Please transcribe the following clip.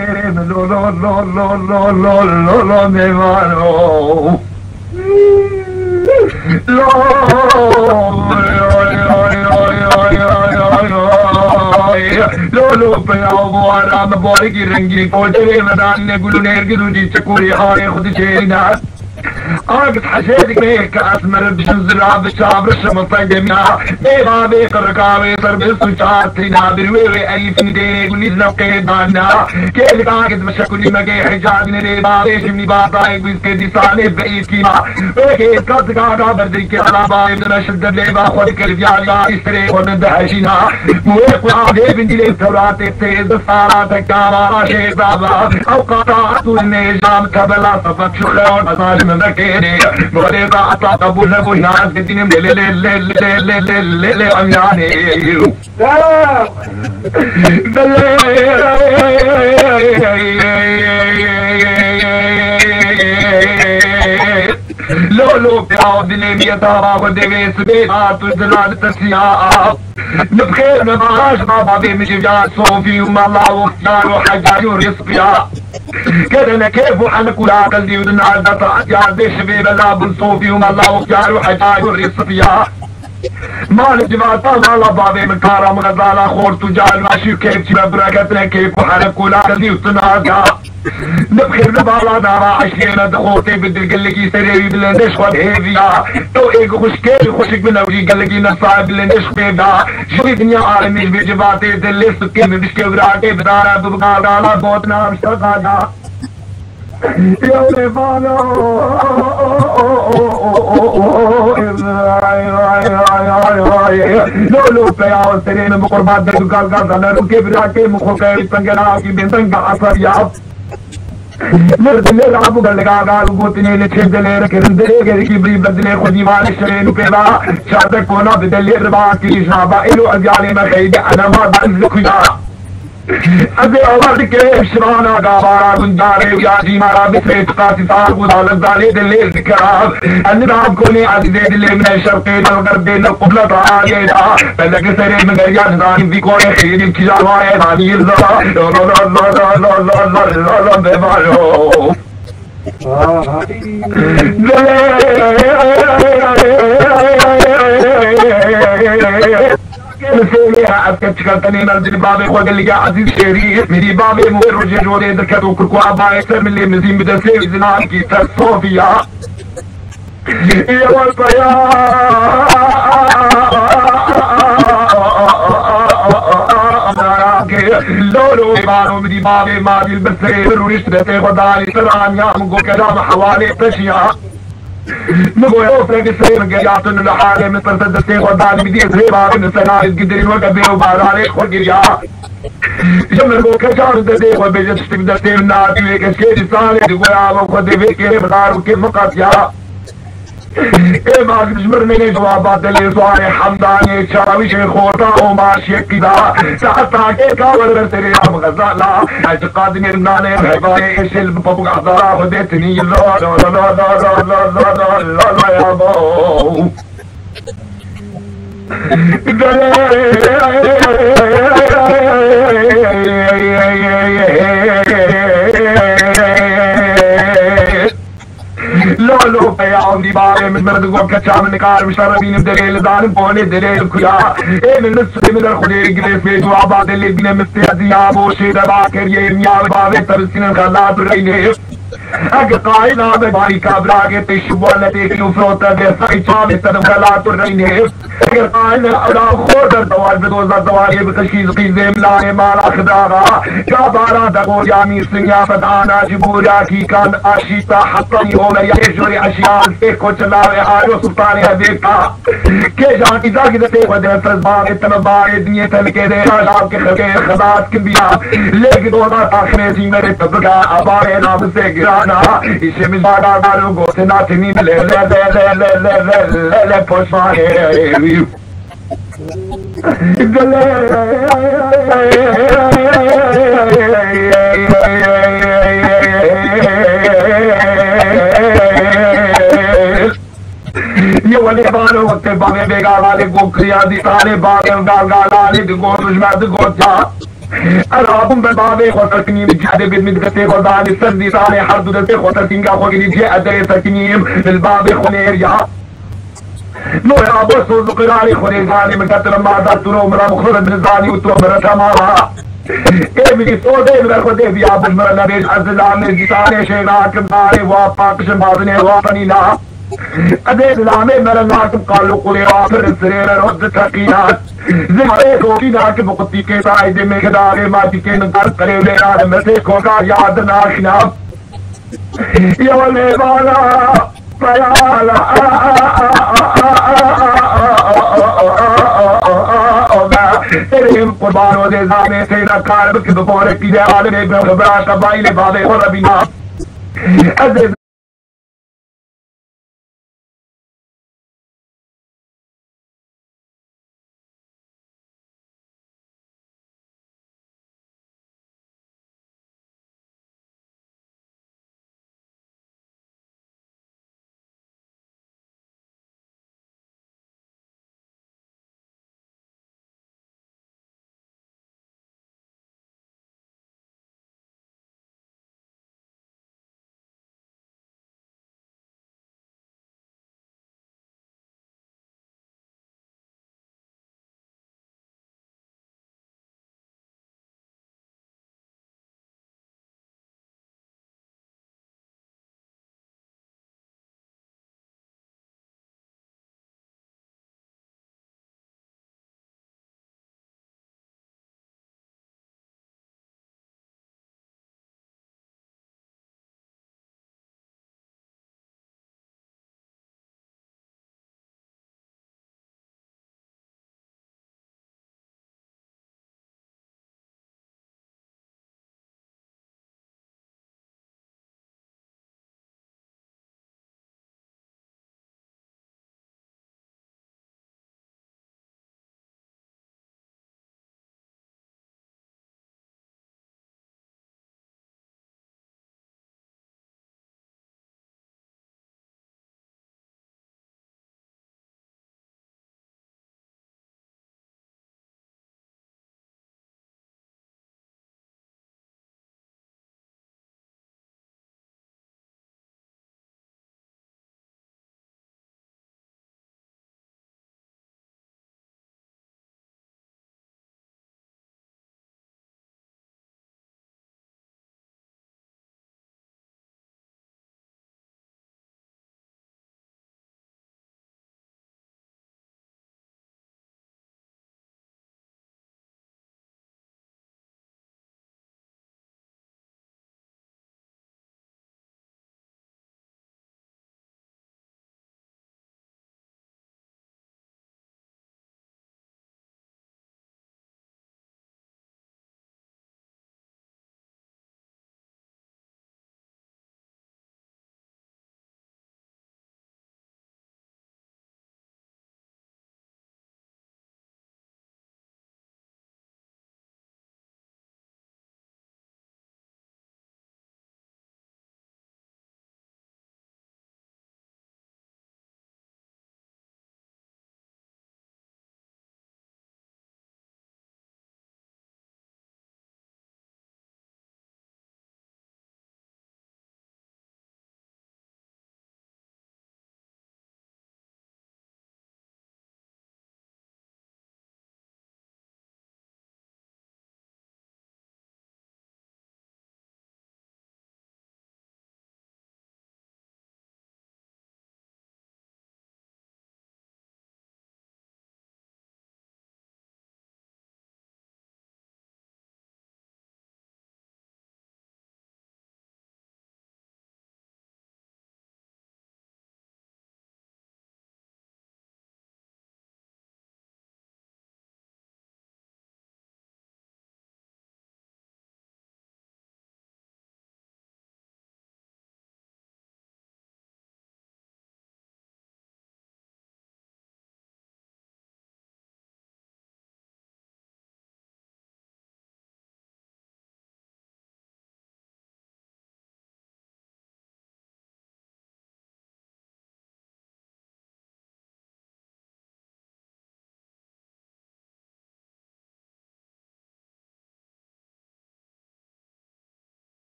lo lo lo lo lo lo lo lo me mano lo lo però buona ma buoni che rengi cogliere ma danne quello nergi tu dice curi hare خد شينا أقص حشيتك بيك أسمر بشنزرها بالشعب رشم طيبنا إيبا بيك الركاوي صر بالسوشاتنا بالويوي أليف نديني قولي زنوكي دانا كيلك آقد مشاكولي مكي حجاب نريبا بيشمني باطاي قويسكي دي صاني بقيت كيما ويكي إسكاتك آقا برديكي على باي بدنا شد الليبا خودك الفيالا يستري ونن دهشينا مويك وعادي بنتي لي التورات التيز الصاراتك كامارا شيء بابا أو قطعتو النجام كبلا صفت شخون أصالي من ذكي بغريبة أطلع أبو نبو ناس قديني لي أمياني لولو بيعو دليمية دارا وديوي سبيعات وزلال التسياء نبخير نبعاش بابا بيمشي بيان صوفي وما الله وفتان وحجاج ورزقيا كدنا كيف وحنك ولا قلبي ودنا الدطع يا دي شبيب اللاب صوفي وما الله وفتان وحجاج ورزقيا مال جماعة الله بابي من كارم غزالة خور تجال ماشي كيف تبا براكتنا كيف وحنك ولا قلبي وتناقا نبخير نبالا دارا عشينا دخوتي بدل قلقي سريبي بلندش والهيفيا تو ايقو خوشكيري خوشك من اوجي قلقي نصايب بلندش بيبا شوي دنيا عالميش بجباتي دلي سكي من بشكي براكي بدارا ببقال دالا بوتنا مشتغانا يا رفانا لولو بياو سرين بقربات دقال قال ركي براكي مخوكي بنقنا في بنتنقا عصر ياب نردلي رابو قال قالو بوتني لتشدلي ركرندلي كي بري بدلي خدي مال الشرين وكذا شاتك كونا بدلي رباكي شابا إلو أزيالي مخيدي أنا ما بأنزق يا أبي أولاد كيف شرانا قابارا قنداري وياجي مارا بسريت قاسي صار وضال الزالي دلي الذكراب النظام كوني عزيزي دلي من الشرقين والغربين القبلة تعالي دا فلك سرين من غيان ظالم في كوني خيري بكجال واي ظالي يرزا لا لا لا لا لا لا لا لا لا بمالو أتكلمني نرجع بابي وقال لي عزيز شريف مدي بابي مغير رجع جودي ذكرت وكركو أبا أكثر من اللي مزين بدسي زنان كي صوفيا يا والبيا لولو بانو مدي بابي ما دي البسير ورشتي خداني سرانيا مقو كلام حوالي تشيا نقول يوفرق السير قياتن لحالي مثل تدستي خداني بدي زيبا من سنائز قدرين وقبي وبارالي خلق يا جمل قو كشار ددي وبيجت تقدستي من نادي ويكشكي صالي دقوا يا وخدي بيكي بخار وكيف مقاس يا ايه ما تجبرني لي جوابات اللي صاري حمداني شراوي شيخوتا وماشي كدا ساعتها كيكا والبرتري عم غزالا اعتقاد مرناني بحباي ايش البابو عذارا وديتني لا لا لا لا لا لا لا لا لا يا بو لولو بياو دي باري من مردقو بكتشا من نكار مشربين بدليل ظالم بوني دليل كيا ايه من نصري من الخدير قليس بيت وعباد اللي بنا مستيادي يابو شيدا باكر يميال بابي ترسين الخلات الرينيف اگه قائنا بباری کابراگه تشوالتی کیوفروتا بسای چامی سدم خلات الرينيف اگر قائنا اولا خودر دوال بدوزا دوالي بخشيز قيزي ملاني مالا خدارا كابارا دقو جامي سنيا فتانا جبورا كي كان اشيتا حطني هولا يجوري اشياء سيكو چلاوي آيو سلطاني هبيتا كي جان ازا كده تيخو دي فرزبار اتنبار دنيا تلكي دي شاشاب كي خلقي خدات كبيا ليك دولا تاخري زيمري تبقى اباري نام سيگرانا इसे में बाड़ा डालो गोते नाते नी ले ले ले ले ले ले ले ले ले पोछाए गले ये वाले बालों वक्त बामे बेगा वाले गोखरिया दी ताले बागे गाल गाल आले दी गोश में दी गोचा العظم بالبابي خطر كنيم جهد بالمدقتي خدان السندي صاني حرد دلتي خطر كنيم خوكي جهة دريسة كنيم بالبابي خنيريا نو يا ابو سوز قراري خنيزاني من كتر ما دارتنو مرا مخرج من الزاني وتومر تمارا ابني سودي من الخدي يا ابو مرا نبيش عز الله من جيتاني شيناك ماري وافاق شمازني وطنينا أديت العمي مرا ناكم قالوا قولي رافر السرير رد تقينات زي كوكينا كبقتي كيسا عيدي من كداري ما تكين نقر قريب لنا مسيك وقع يعدنا خناف يا ولي بالا فيالا تريم قربان ودي زامي سيدا كاربك بفورك كده عالمي بخبرات قبائل بعضي وربنا